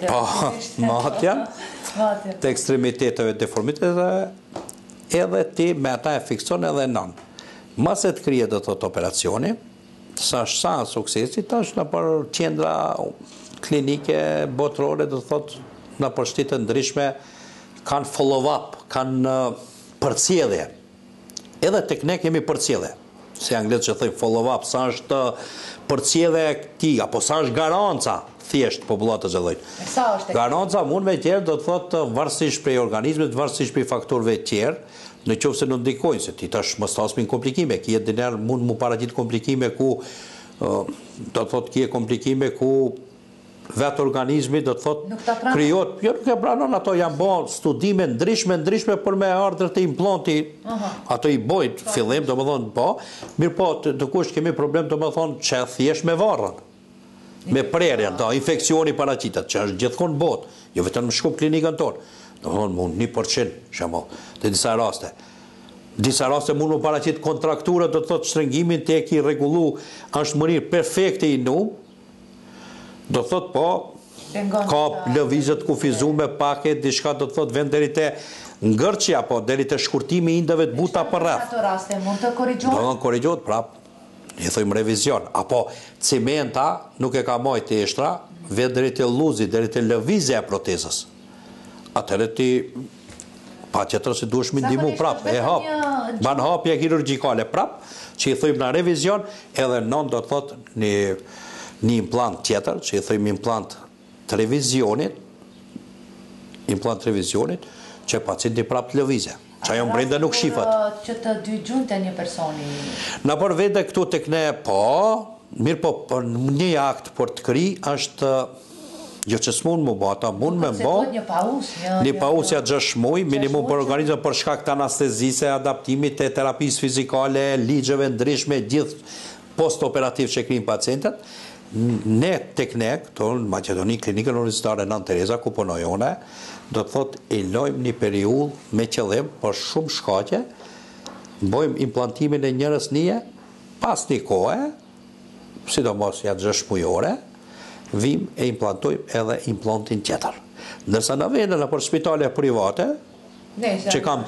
matja, të ekstremiteteve, deformiteteve, edhe ti me ata e fikson edhe non. Mas e të krije dhe thot operacioni, sa është sa suksesi, ta është në për qendra klinike botërore, dhe thot në për shtite ndryshme, kanë follow-up, kanë përcjellje. Edhe tek ne kemi përcjellje. Si anglisht që thëjmë follow-up, sa është përcjellje këti, apo sa është garanca, thjesht popullatës e dhejtë. Garanca mund me tjerë, do të thotë varësisht prej organizmit, varësisht prej faktorëve tjerë, në qoftë se në ndikojnë, se ti tash më stasmin komplikime, kje diner mund mu paragjit komplikime ku, do të thotë kje komplikime ku vetë organizmi do të thotë kryot, jo nuk e pranon, ato janë bo studime ndryshme për me ardhër të implanti, ato i bojt fillim, do më thonë po, mirë po të kush kemi problem, do më thonë që thjesht me varën, me prerjen, do infekcioni paraqitat, që është gjithkon bot, jo vetëm në shkup klinikën tonë, do më thonë mund 1%, shemo, të disa raste. Disa raste mund më paraqit kontrakturët, do të thotë shtrëngimin të e ki regullu është mënirë perfekte i numë, do të thotë po, ka lëvizet kufizume pake, dishka do të thotë vend deri te ngërqja, po deri te shkurtimi indëve të buta për rreth. Në ato raste mund të korrigjohet? Do të korrigjohet, prap, një thëjmë revizion. Apo cimenta nuk e ka majt të eshtra, vend deri te luzi, deri te lëvizja e protezës. Atëre ti, pa qëtër se duesh me ndimu prap, e hap, ban hapja kirurgjikale prap, që i thëjmë në revizion, edhe non do të thotë një implant tjetër, që i thëjmë implant të revizionit, që pacienti prap të lëvizje, që ajo brenda nuk shifat. Që të dy gjunë të një personi? Në për vete këtu të këne, po, mirë po, për një akt për të kri, është, jo që s'mund më bata, mund me bo, një pausja 6 muj, minimum për organizëm për shkak të anestezise, adaptimit e terapis fizikale, ligjeve ndryshme, gjithë post-operativ që krimë pacientet. Ne tek ne, këto në Macedoni, klinikën universitare Nën Tereza, ku punojone, do të thot e lojmë një periull me qëllim për shumë shkaqe, bojmë implantimin e njërës nije, pas një kohë, sidomos jatë 6 mujore, vim e implantojmë edhe implantin tjetër. Ndërsa në vene në për spitale private, që kam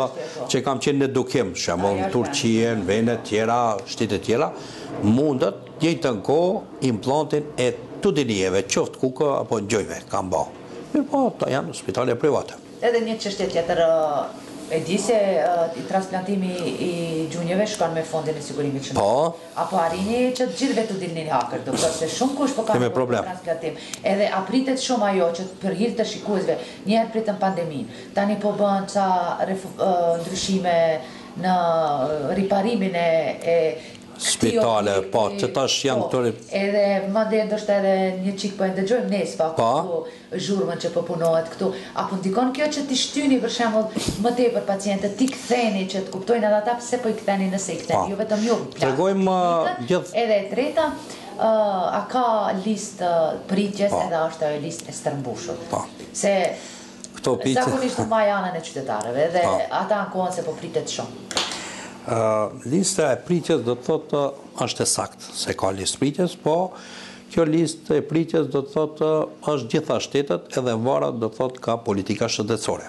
qenë në dukim, shembull në Turqien, vene tjera, shtete tjera, mundet njëjtën kohë implantin e tudinijeve, qoftë kuka apo gjojve, kam ba. Mirë po, ta janë spitale private. Edhe një çështje tjetër, e di se transplantimi i gjunjeve shkon me fondin e sigurimit shëndetësor. Po. Apo arrini që të gjithëve të dilni hakër, doktor, se shumë kush po ka transplantim. Edhe apritet shumë ajo që për hir të shikuesve, njëherë pritën pandeminë, tani po bën ca ndryshime në riparimin e spitale, po, që tash janë këtori... Edhe madje ndoshta edhe një çik po e ndëgjojmë nesër këtu zhurmën që po punohet këtu. Apo ndikon kjo që ti shtyni për shembull më tepër pacientët, ti ktheni që të kuptojnë edhe ata pse po i ktheni nëse i ktheni, jo vetëm ju. Tregojmë gjithë. Edhe e treta, a ka listë pritjes edhe është ajo listë e stërmbushur. Se zakonisht në majanën e qytetarëve dhe ata ankohen se po pritet shumë. Lista e pritjes do të thotë është e saktë se ka listë pritjes, po kjo listë e pritjes do të thotë është gjitha shtetet edhe varet do të thotë ka politika shëndetësore.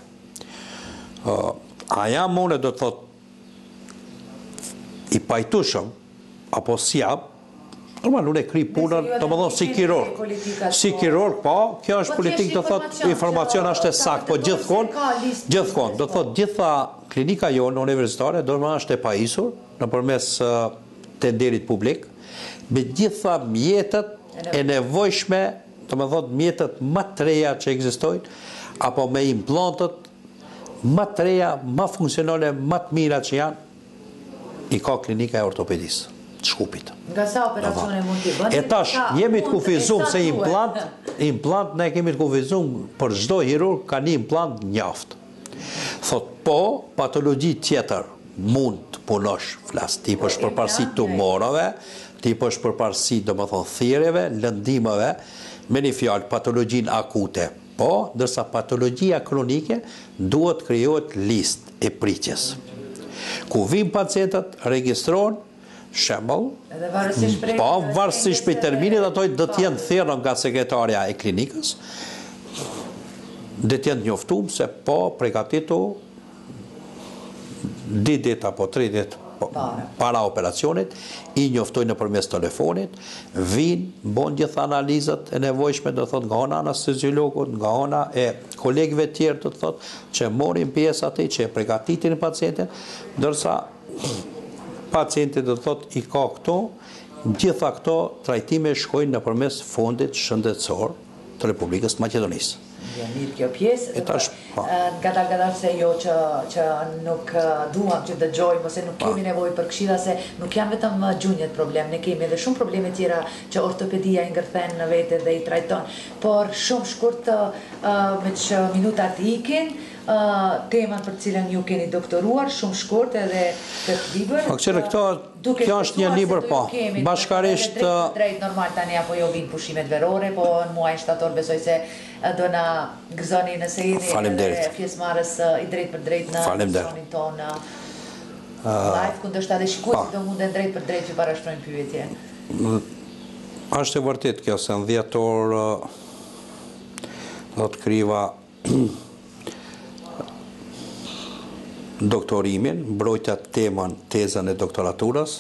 A jam unë do të thotë i pajtueshëm apo si jam, normal unë e kri punën, domethënë si kirurg. Si kirurg, po, kjo është politikë do të thotë informacion është e saktë, po gjithkohon do të thotë gjitha klinika jonë universitare do të është e pajisur nëpërmes tenderit publik me gjitha mjetet e nevojshme, domethënë mjetet më të reja që ekzistojnë apo me implantët më të reja, më funksionale, më të mira që janë i ka klinika e ortopedisë të Shkupit. Nga sa operacione mund t'i bëni? E tash, jemi të kufizuar se implant ne kemi të kufizuar për çdo hirurg ka një implant njaft. Thot po, patologji tjetër mund të punosh, flas ti për përparësi tumorave, ti për përparësi domethënë thirrjeve, lëndimeve, me një fjalë patologjin akute. Po, ndërsa patologjia kronike duhet krijohet listë e pritjes. Ku vijnë pacientët, regjistrohen, shembull, po, varësisht prej terminit, ato do të jenë thirrur nga sekretarja e klinikës, dhe të jenë njoftuar se po përgatitu 10 ditë apo 3 ditë para operacionit, i njoftojnë nëpërmes telefonit, vinë, bën gjithë analizat e nevojshme, do thotë nga ana anesteziologut, nga ana e kolegëve të tjerë, do thotë që morin pjesë aty, që e përgatitin pacientin, ndërsa pacienti do thotë i ka këto, gjitha këto trajtime shkojnë nëpërmes fondit shëndetësor të Republikës së Maqedonisë. Mirë kjo pjesë, nga se jo që nuk duam që dëgjojmë, ose nuk kemi nevojë për këshilla, se nuk janë vetëm gjunjët problem, ne kemi edhe shumë probleme tjera që ortopedia i ngërthen në vete dhe i trajton, por shumë shkurt me që minutat ikin, temën për cilën ju keni doktoruar, shumë shkurt edhe këtë libër. Kjo është një libër, po, bashkarisht... Drejt normal tani apo jo vinë pushimet verore, po në muajin shtator besoj se do na gëzoni nëse jeni edhe pjesëmarrës i drejt për drejt në emisionin tonë live, ku ndoshta edhe shikuesit do munden drejt për drejt që parashtrojnë pyetje. Është e vërtet kjo se në 10 orë do të kriva doktorimin, mbrojtja tezën e doktoraturës.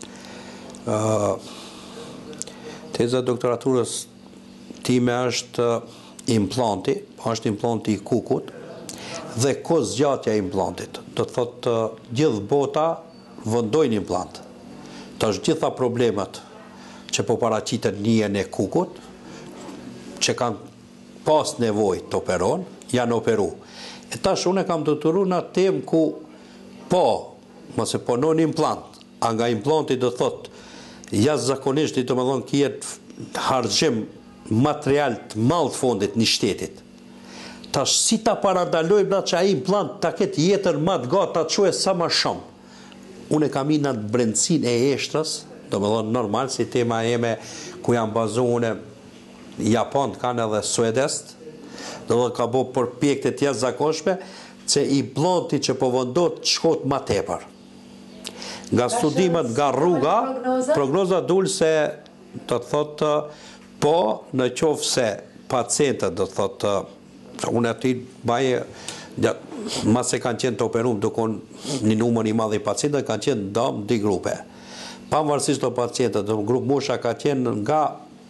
Teza e doktoraturës time është implanti, është implanti i kukut dhe kozgjatja e implantit. Do të thotë gjithë bota vendojnë implant. Tash gjitha problemet që po paraqiten njën e kukut, që kanë pas nevojë të operon, janë operu. E tash unë kam doktoruar në atë temë ku po, mëse punon implant, a nga implanti do thotë jashtëzakonisht i domethënë kiet harxhim material të madh fondit një shtetit. Tash si ta parandalojmë që ai implant ta ketë jetën më të gjatë, ta çuaj sa më shumë. Unë kam inë në brendësinë e eshtrës, domethënë normal si tema ime ku jam bazuar Japon kanë edhe suedest, domethënë ka bëu përpjekje të jashtëzakonshme që implanti që po vendohet shkot më tepër. Nga studimet, nga rruga, prognoza dul se do të thotë po në qoftë se pacientët do të thotë unë aty baje mas se kanë qenë të operuar dukon një numër i madh i pacientëve kanë qenë në 2 grupe. pavarësisht të pacientët, grup mosha ka qenë nga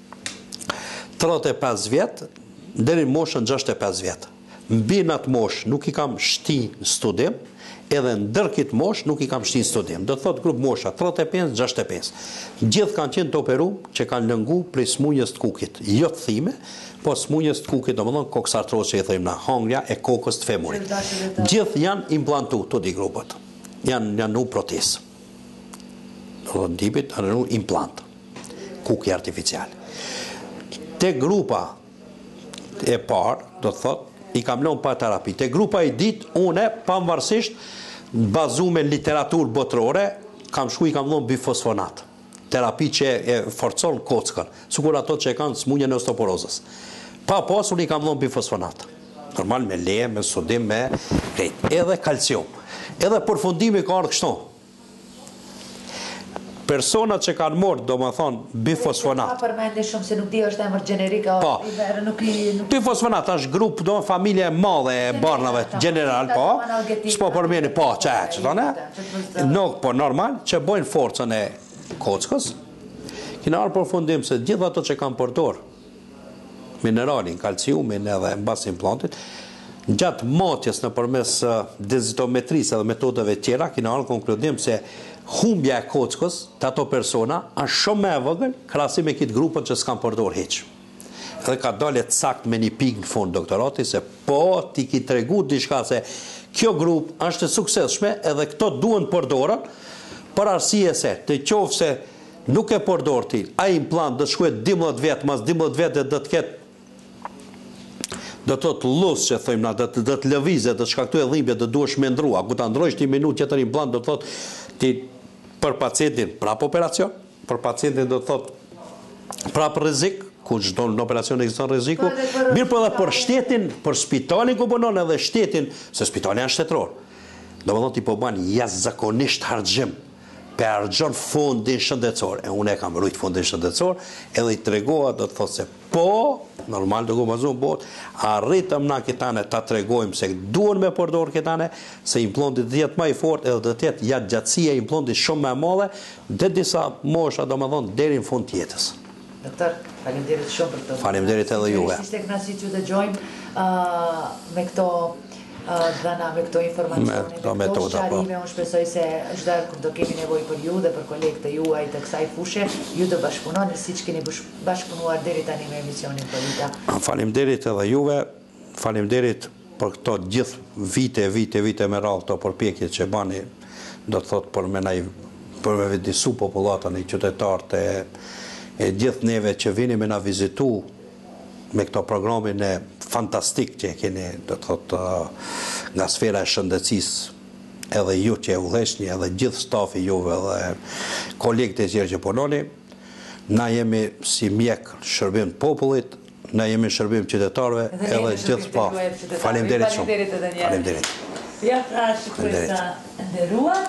35 vjetë deri në moshën 65 vjetë. Mbi në atë moshë nuk i kam shti në studim, edhe ndër këtë moshë nuk i kam shti në studim. Do të thotë grup mosha 35-65. Gjithë kanë qenë të operu që kanë lëngu prej smundjes të kukit. Jo të thime, po smundjes të kukit, do më thonë koksartroz që i thëjmë na, hangja e kokës të femurit. Gjithë janë implantu të di grupët. Janë u protesë. Do të tipit janë u implant. Kuki artificial. Te grupa e parë, do të thotë, i kam lënë pa terapi. Te grupa i ditë, une, pavarësisht, bazu me literaturë botërore, kam shku i kam lënë bifosfonat. Terapi që e forcon kockën, sikur ato që e kanë smundjen e osteoporozës. Pa pas, unë i kam lënë bifosfonat. Normal me leje, me sodim, me krejt. Edhe kalcium. Edhe përfundimi ka ardhur kështu. Personat që kanë morë, do më thonë, bifosfonat. Pa përmendi shumë se nuk di është emër generika. Bifosfonat është grup, do më familje madhe e barnave, general, po. S'po përmeni, po, që tonë. Nuk, po, normal, që bojnë forcën e kockës. Kina arë përfundim se gjithë ato që kanë përdor, mineralin, kalciumin edhe në bas implantit, gjatë matjes në përmes dezitometrisë edhe metodeve tjera, kina arë konkludim se humbja e kockës të ato persona është shumë me e vëgël krahasim me kitë grupën që s'kan përdor heq. Edhe ka dalet sakt me një pik në fund doktorati se po ti ki tregu diçka se kjo grup është e suksesshme edhe këto duen përdorën për arsye se të qofë se nuk e përdor ti, a implant dhe shkuet 12 vjetë, mas 12 vjetë dhe të ketë do të të lusë që thëjmë na, dhe të lëvizet, dhe shkaktu e dhimbje, dhe duesh me ndrua, ku të ndrojsh një minut që të implant, do të thotë ti për pacientin prap operacion, për pacientin do të thotë prap rrezik, ku çdo në operacion ekziston rreziku, mirë po edhe për shtetin, për spitalin ku punon edhe shtetin, se spitali janë shtetëror. Do të thotë ti po bën jashtëzakonisht harxhim, pe harxhon fondin shëndetësor. E unë e kam rujt fondin shëndetësor, edhe i tregova do të thotë se po, normal të gomazon bot, arritëm na këtane ta tregojmë se duhen me përdor këtane, se implantit të jetë më i fort edhe të jetë gjatësia e implantit shumë më e madhe, dhe disa mosha do më thonë deri në fund të jetës. Doktor, faleminderit shumë për të. Faleminderit edhe juve. Ishte kënaqësi që dëgjojmë me këto dhëna, me këto informacione, me këto sharime. Unë shpresoj se çdo herë kur do kemi nevojë për ju dhe për kolegët e juaj të kësaj fushe, ju do bashkëpunoni siç keni bashkëpunuar deri tani me emisionin Polita. Faleminderit edhe juve, faleminderit për këto gjithë vite me radhë këto përpjekje që bani, do të thotë për me vedisu popullatën e qytetarët e gjithë neve që vini me na vizitu me këto programin e fantastik që e keni, do të thotë, nga sfera e shëndetësisë, edhe ju që e udhëheqni, edhe gjithë stafi juve, edhe kolegët e tjerë që punoni, na jemi si mjek shërbim të popullit, na jemi shërbim qytetarëve, edhe gjithë pa. Faleminderit shumë. Faleminderit. Ja, pra, shikuesa nderuar,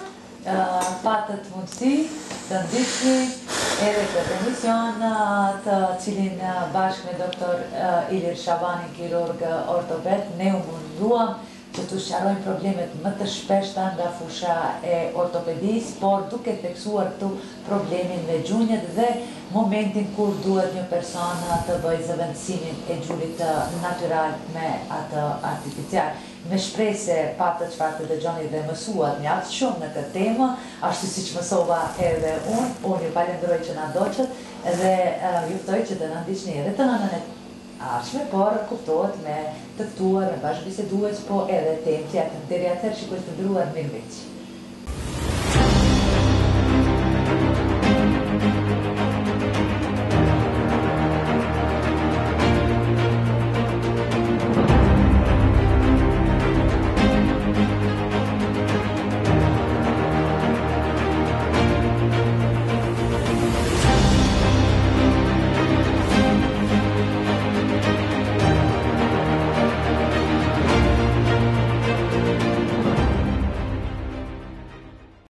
patët mundësi të ndiqni edhe këtë emision të cilin bashkë me doktor Ilir Shabani, kirurg ortoped, ne u munduam që të sqarojmë problemet më të shpeshta nga fusha e ortopedisë, por duke theksuar këtu problemin me gjunjët dhe momentin kur duhet një person të bëjë zëvendësimin e gjurit natyral me atë artificial. Me shpresë se patë çfarë të dëgjoni dhe mësuat mjaft shumë në këtë temë, ashtu siç mësova edhe unë ju falenderoj që na ndoqët dhe ju ftoj që të na ndiqni edhe të nënën e ardhshme, por kuptohet me të ftuar, me bashkëbisedues, po edhe temë tjetër. Deri atëherë, shikues të nderuar, mirëmbrëmje.